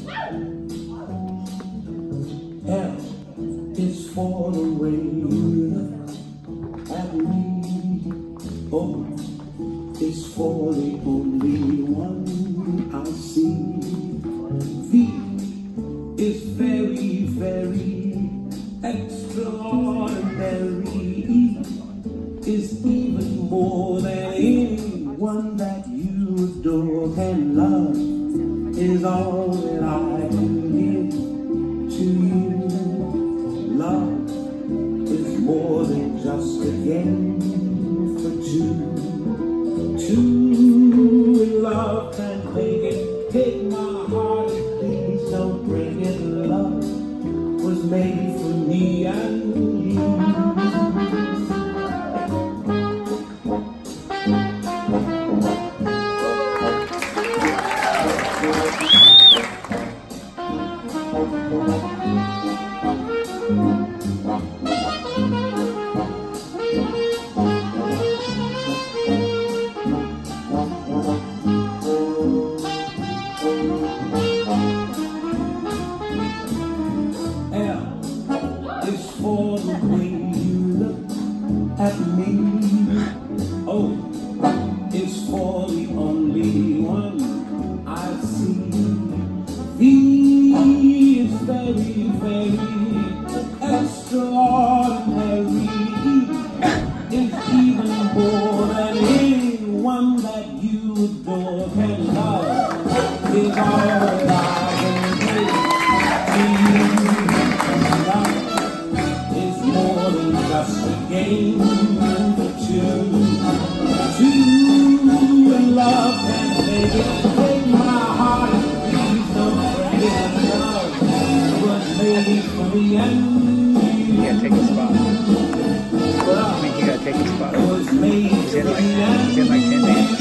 L is for the way you look at me. O is for the only one I see. V is very, very extraordinary. E is even more than anyone that you adore. And love is all that I can give to you. Love is more than just a game for two. Two in love can take it. Take my heart, please don't break it. Love was made for me and you. Is for the way you look at me. O is for the only one I see. V is very, very extraordinary. E is even more than anyone that you adore. And love is all that I can give to you. Just a game for two. Two in love can make it. Take my heart and please don't break it. Love was made for me and you. You gotta take a spot. I mean, you gotta take a spot. Was made he's in like 10 days.